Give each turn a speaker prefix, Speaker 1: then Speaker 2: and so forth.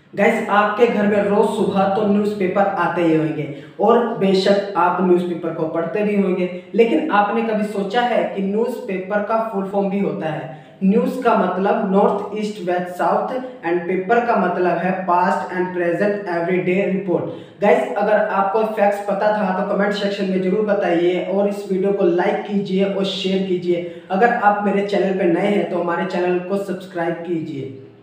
Speaker 1: Guys आपके घर में रोज सुबह तो न्यूज़पेपर आते ही होंगे और बेशक आप न्यूज़पेपर को पढ़ते भी होंगे। लेकिन आपने कभी सोचा है कि न्यूज़पेपर का फुल फॉर्म भी होता है। न्यूज़ का मतलब north east west south and paper का मतलब है past and present everyday report. Guys अगर आपको फैक्ट्स पता था तो कमेंट सेक्शन में जरूर बताइए और इस वीडियो को लाइक कीजिए और शेयर कीजिए। अगर आप मेरे चैनल पर नए हैं तो हमारे चैनल को सब्सक्राइब कीजिए।